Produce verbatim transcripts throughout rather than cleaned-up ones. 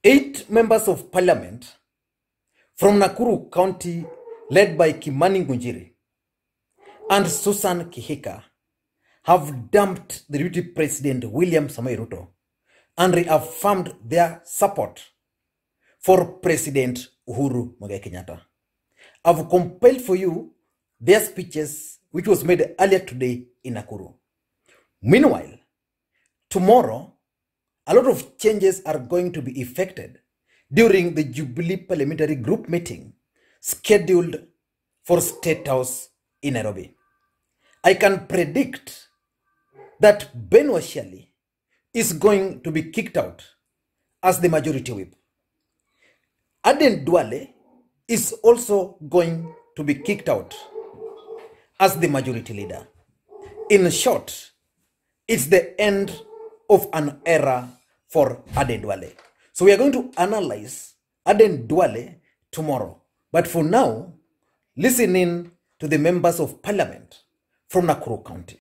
Eight members of parliament from Nakuru County, led by Kimani Ngunjiri and Susan Kihika, have dumped the deputy president William Samoei Ruto and reaffirmed their support for President Uhuru Muigai Kenyatta. I've compiled for you their speeches, which was made earlier today in Nakuru. Meanwhile, tomorrow, a lot of changes are going to be effected during the Jubilee Parliamentary Group meeting scheduled for State House in Nairobi. I can predict that Ben Washali is going to be kicked out as the majority whip. Aden Duale is also going to be kicked out as the majority leader. In short, it's the end of an era for Aden Duale. So we are going to analyze Aden Duale tomorrow. But for now, listen in to the members of parliament from Nakuru County.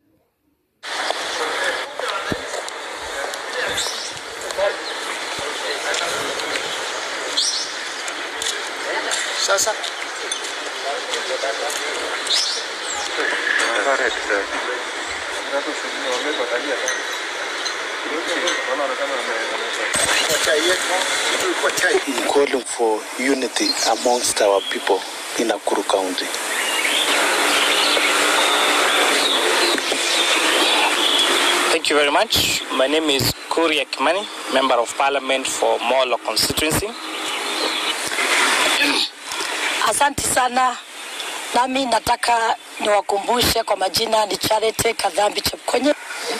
Sasa. I'm calling for unity amongst our people in Nakuru County. Thank you very much. My name is Kuria Kimani, Member of Parliament for Molo constituency. Asante sana. Nami nataka niwakumbushe kwa majina ni Charity Kadhambi Chepkonye.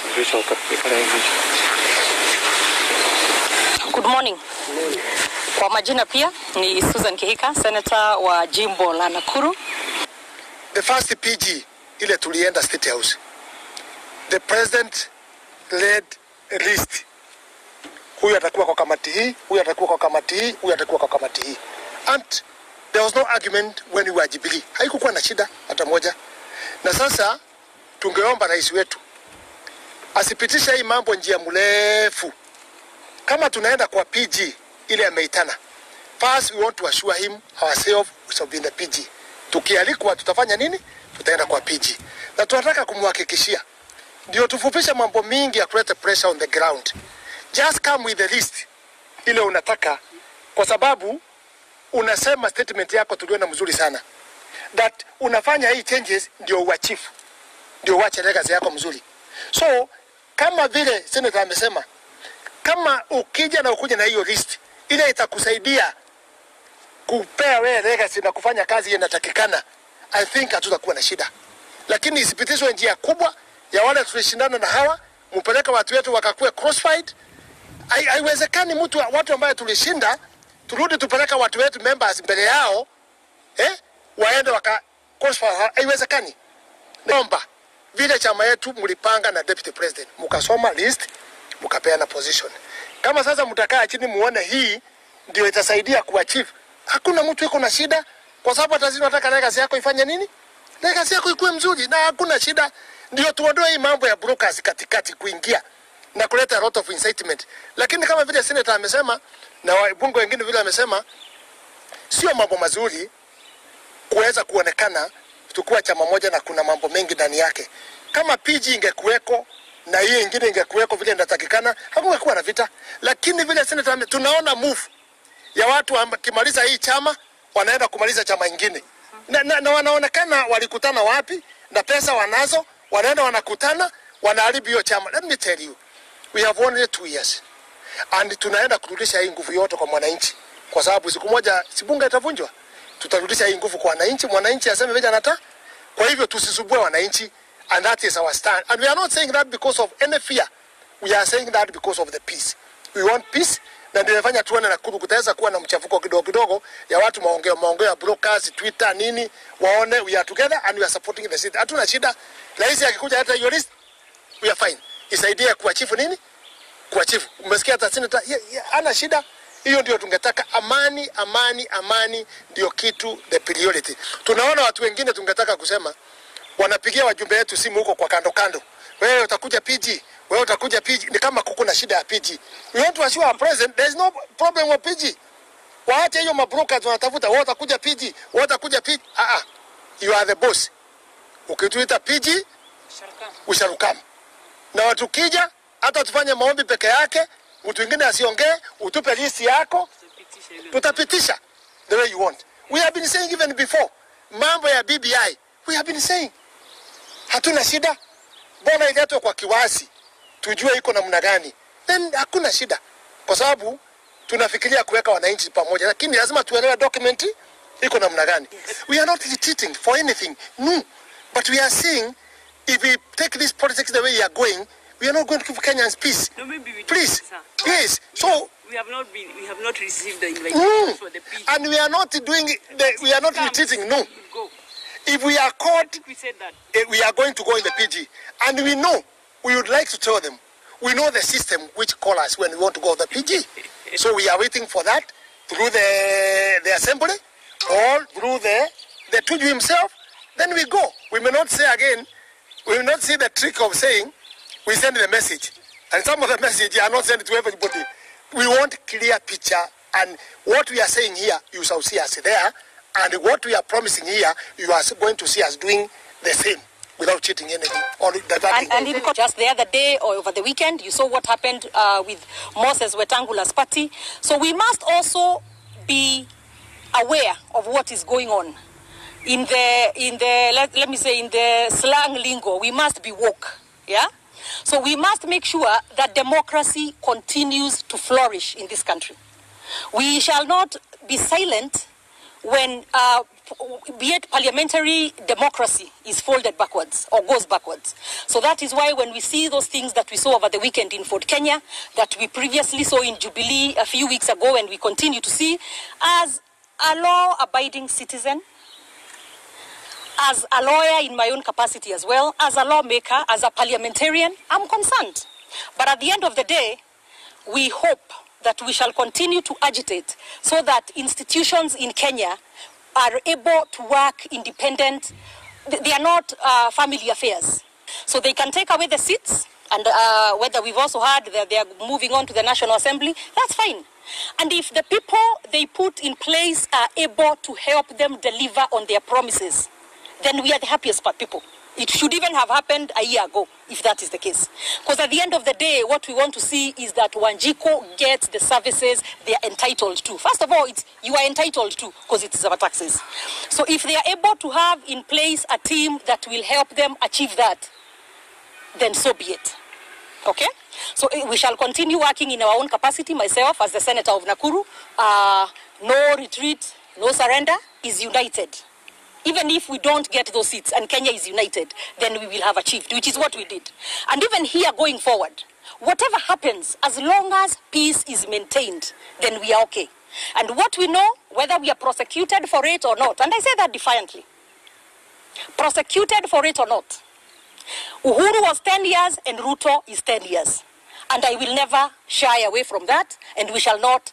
Good morning. Kwa majina pia ni Susan Kihika, Senator wa Jimbo la Nakuru. The first P G ile tulienda State House. The president led a list. Huyu atakuwa kwa kamati hii, huyu atakuwa kwa kamati hii, huyu atakuwa kwa kamati hii. And there was no argument when we were Jubilee. Haikukuwa na shida hata moja. Na sasa tungeomba rais wetu asipitisha hii mambo njia mrefu. Kama tunaenda kwa P G ile ameitana. First we want to assure him ourselves we shall be in the P G. Tukialikwa tutafanya nini? Tutaenda kwa P G. Na tunataka kumhakikishia ndio tufupisha mambo mingi ya kuleta pressure on the ground. Just come with the list ile unataka, kwa sababu unasema statement yako tuliona mzuri sana that unafanya hii changes ndio uachieve, ndio uache legacy yako mzuri. So kama vile senator amesema, kama ukija na ukuja na hiyo list ile itakusaidia kupea wewe legacy na kufanya kazi inatakikana, I think hatutakuwa na shida. Lakini isipitishwe njia kubwa ya wale tulishindana na hawa, mpeleka watu wetu wakakuwa crossfight. Haiwezekani mtu watu ambao tulishinda turudi tupeleka watu wetu members mbele yao eh waende waka crossfight. Haiwezekani. Naomba vile chama yetu mlipanga na deputy president, mkasoma list, mkapeana position. Kama sasa mtakaa chini muone hii ndio itasaidia kuachieve, hakuna mtu yuko na shida, kwa sababu atazidi nataka legacy yako ifanye nini? Legacy yako ikuwe mzuri na hakuna shida. Ndio tuondoe hii mambo ya brokers katikati kuingia na kuleta a lot of incitement. Lakini kama vile senator amesema na wabunge wengine vile amesema, sio mambo mazuri kuweza kuonekana tukua chama moja na kuna mambo mengi ndani yake. Kama P G ingekuweko na hiyo ingine ingekuweko vile inatakikana, hakungekuwa na vita. Lakini vile senator tunaona move ya watu wakimaliza hii chama wanaenda kumaliza chama ingine. Na, na, na wanaonekana walikutana wapi na pesa wanazo, wanaenda wanakutana wanaharibu hiyo chama. Let me tell you, we have only two years and tunaenda kurudisha hii nguvu yote kwa mwananchi, kwa sababu siku moja si bunge itavunjwa. Tutarudisha hii nguvu kwa wananchi, mwananchi aseme vile anataka. Kwa hivyo tusisubue wananchi, and that is our stand. And we are not saying that because of any fear, we are saying that because of the peace. We want peace. Na ndio nafanya tuone Nakuru kutaweza kuwa na mchafuko kidogo kidogo ya watu maongeo maongeo ya brokers, Twitter nini, waone we are together and we are supporting the city. Hatuna shida. Rais akikuja hata hiyo list, we are fine. Isaidie kuachieve nini? Kuachieve. Umesikia hata senator ana shida. Hiyo ndio tungetaka, amani, amani, amani ndio kitu the priority. Tunaona watu wengine tungetaka kusema wanapigia wajumbe wetu simu huko kwa kando kando. Wewe utakuja P G, Wewe utakuja P G, ni kama kuku na shida ya P G. We want to assure our president there is no problem with P G. Waache hiyo mabrokers wanatafuta, wewe utakuja P G, wewe utakuja P G. Ah ah. You are the boss. Ukituita P G, usharukam. Na watu kija, hata tufanye maombi peke yake, mtu mwingine asiongee, utupe list yako, tutapitisha the way you want. We have been saying even before, mambo ya B B I, we have been saying, hatuna shida. Bona iletwe kwa kiwasi, tujue iko namna gani. Then hakuna shida. Kwa sababu tunafikiria kuweka wananchi pamoja, lakini lazima tuelewe document iko namna gani. We are not retreating for anything. No. But we are saying if we take this politics the way we are going, we are not going to give Kenyans peace. No, maybe we Please. Did, yes. So we have not been we have not received the invitation mm, for the P G. And we are not doing the, we are not Come, retreating. No. Go. If we are caught, We said that. eh, we are going to go in the P G. And we know, we would like to tell them, we know the system which call us when we want to go to the P G. So we are waiting for that through the, the assembly or through the, the Tuju himself. Then we go. We may not say again, we will not see the trick of saying, we send the message. And some of the message are not sent to everybody. We want clear picture. And what we are saying here, you shall see us there. And what we are promising here, you are going to see us doing the same without cheating anything or diverting. And, and it, just the other day or over the weekend, you saw what happened uh, with Moses Wetangula's party. So we must also be aware of what is going on. In the, in the let, let me say, in the slang lingo, we must be woke. Yeah? So we must make sure that democracy continues to flourish in this country. We shall not be silent when, uh, be it parliamentary democracy is folded backwards or goes backwards. So that is why when we see those things that we saw over the weekend in Fort Kenya, that we previously saw in Jubilee a few weeks ago, and we continue to see, as a law-abiding citizen, as a lawyer in my own capacity as well, as a lawmaker, as a parliamentarian, I'm concerned. But at the end of the day, we hope that we shall continue to agitate so that institutions in Kenya are able to work independent. They are not uh, family affairs. So they can take away the seats, and uh, whether we've also heard that they are moving on to the National Assembly, that's fine. And if the people they put in place are able to help them deliver on their promises, then we are the happiest people. It should even have happened a year ago, if that is the case. Because at the end of the day, what we want to see is that Wanjiko gets the services they are entitled to. First of all, it's, you are entitled to, because it is our taxes. So if they are able to have in place a team that will help them achieve that, then so be it. Okay? So we shall continue working in our own capacity. Myself, as the Senator of Nakuru, uh, no retreat, no surrender, is united. Even if we don't get those seats and Kenya is united, then we will have achieved, which is what we did. And even here going forward, whatever happens, as long as peace is maintained, then we are okay. And what we know, whether we are prosecuted for it or not, and I say that defiantly, prosecuted for it or not, Uhuru was ten years and Ruto is ten years. And I will never shy away from that, and we shall not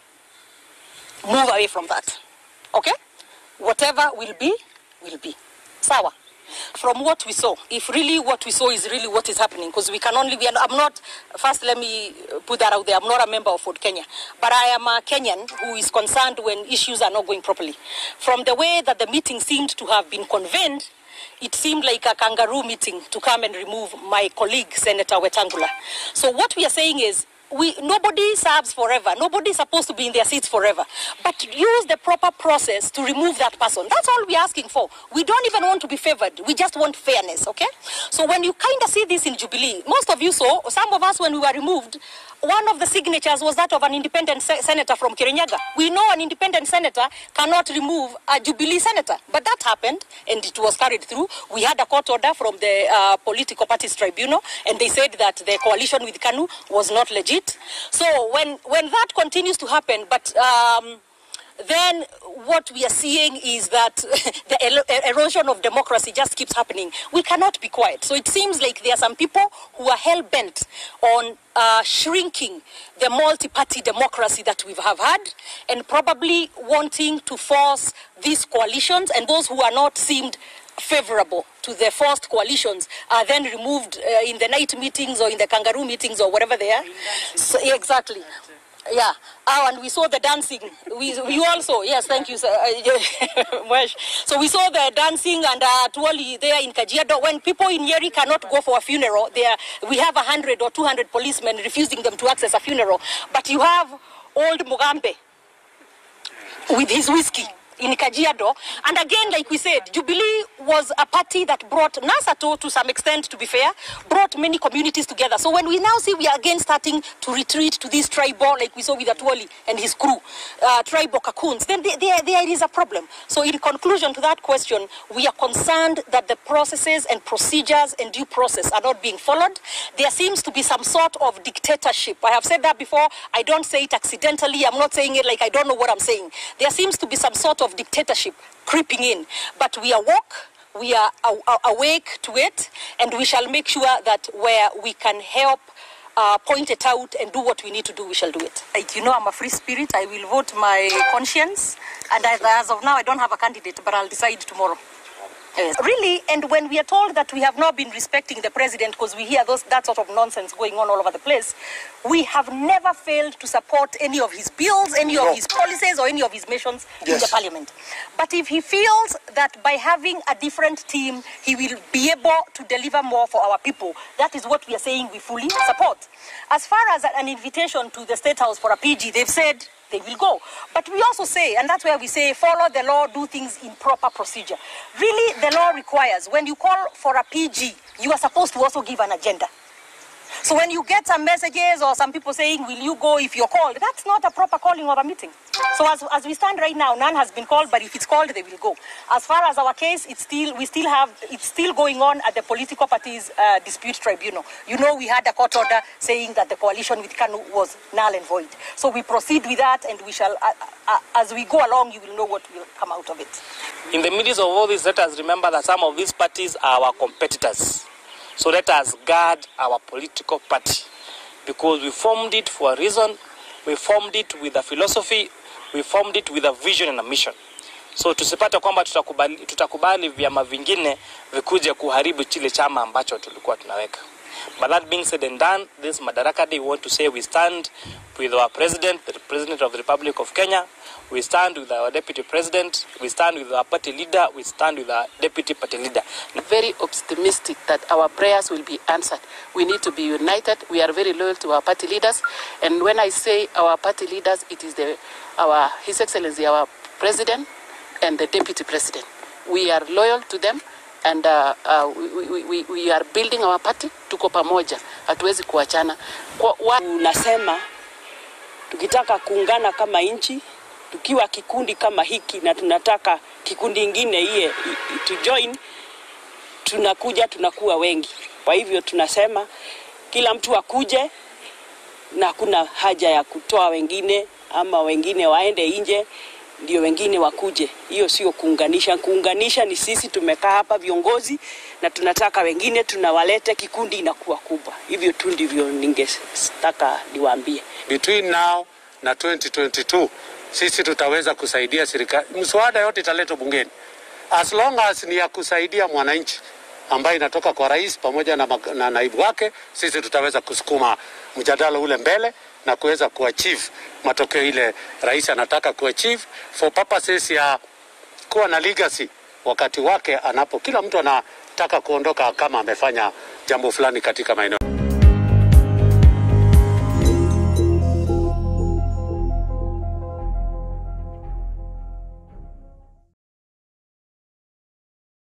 move away from that. Okay? Whatever will be, will be. Sawa. From what we saw, if really what we saw is really what is happening, because we can only be, I'm not, first let me put that out there, I'm not a member of Ford Kenya, but I am a Kenyan who is concerned when issues are not going properly. From the way that the meeting seemed to have been convened, it seemed like a kangaroo meeting to come and remove my colleague, Senator Wetangula. So what we are saying is, We, nobody serves forever. Nobody is supposed to be in their seats forever. But use the proper process to remove that person. That's all we're asking for. We don't even want to be favored. We just want fairness, okay? So when you kind of see this in Jubilee, most of you saw, some of us when we were removed, one of the signatures was that of an independent se senator from Kirinyaga. We know an independent senator cannot remove a Jubilee senator. But that happened, and it was carried through. We had a court order from the uh, Political Parties Tribunal, and they said that the coalition with KANU was not legit. So when, when that continues to happen, but um, then what we are seeing is that the er erosion of democracy just keeps happening. We cannot be quiet. So it seems like there are some people who are hell-bent on uh, shrinking the multi-party democracy that we have had, and probably wanting to force these coalitions, and those who are not seemed favorable to the forced coalitions are then removed uh, in the night meetings or in the kangaroo meetings or whatever they are. So, yeah, exactly. Yeah. Oh, and we saw the dancing. We, we also, yes, thank you, sir. So we saw the dancing and uh, Tuoli there in Kajiado. When people in Nyeri cannot go for a funeral, there we have a hundred or two hundred policemen refusing them to access a funeral. But you have old Mugambe with his whiskey in Kajiado. And again, like we said, Jubilee was a party that brought Nasato, to some extent, to be fair, brought many communities together. So when we now see we are again starting to retreat to this tribal, like we saw with Atuoli and his crew, uh, tribal cocoons, then there, there, there is a problem. So in conclusion to that question, we are concerned that the processes and procedures and due process are not being followed. There seems to be some sort of dictatorship. I have said that before. I don't say it accidentally. I'm not saying it like I don't know what I'm saying. There seems to be some sort of of dictatorship creeping in, but we are woke, we are awake to it, and we shall make sure that where we can help uh, point it out and do what we need to do, we shall do it. Like, you know, I'm a free spirit. I will vote my conscience, and as of now, I don't have a candidate, but I'll decide tomorrow. Yes. Really, and when we are told that we have not been respecting the president because we hear those, that sort of nonsense going on all over the place, we have never failed to support any of his bills, any no. of his policies, or any of his missions yes. in the parliament. But if he feels that by having a different team, he will be able to deliver more for our people, that is what we are saying we fully support. As far as an invitation to the State House for a P G, they've said they will go. But we also say, and that's where we say, follow the law, do things in proper procedure. Really, the law requires, when you call for a P G, you are supposed to also give an agenda. So when you get some messages or some people saying, will you go if you're called, that's not a proper calling of a meeting. So as, as we stand right now, none has been called, but if it's called, they will go. As far as our case, it's still, we still have, it's still going on at the political parties uh, dispute tribunal. You know, we had a court order saying that the coalition with KANU was null and void. So we proceed with that, and we shall, uh, uh, as we go along, you will know what will come out of it. In the midst of all this, let us remember that some of these parties are our competitors. So let us guard our political party, because we formed it for a reason. We formed it with a philosophy. We formed it with a vision and a mission. So tusipate kwamba tutakubali, tutakubali vyama vingine vikuje kuharibu chile chama ambacho tulikuwa tunaweka. But that being said and done, this Madaraka Day, we want to say we stand with our president, the president of the Republic of Kenya. We stand with our deputy president. We stand with our party leader. We stand with our deputy party leader. Very optimistic that our prayers will be answered. We need to be united. We are very loyal to our party leaders. And when I say our party leaders, it is the, our His Excellency, our president, and the deputy president. We are loyal to them. And uh, uh, we, we, we are building our party. Tuko pamoja, hatuwezi kuachana. Tunasema tukitaka kuungana kama nchi, tukiwa kikundi kama hiki na tunataka kikundi ingine iye to join, tunakuja tunakuwa wengi. Kwa hivyo tunasema kila mtu akuje, na kuna haja ya kutoa wengine ama wengine waende nje ndio wengine wakuje. Hiyo sio kuunganisha. Kuunganisha ni sisi tumekaa hapa viongozi na tunataka wengine tunawalete, kikundi inakuwa kubwa. Hivyo tu ndivyo ningetaka niwaambie. Between now na twenty twenty-two sisi tutaweza kusaidia serikali. Mswada yote italetwa bungeni. As long as ni ya kusaidia mwananchi ambayo inatoka kwa rais pamoja na, na naibu wake, sisi tutaweza kusukuma mjadala ule mbele na kuweza kuachieve matokeo ile rais anataka kuachieve for purposes ya kuwa na legacy wakati wake anapo kila mtu anataka kuondoka kama amefanya jambo fulani katika maeneo.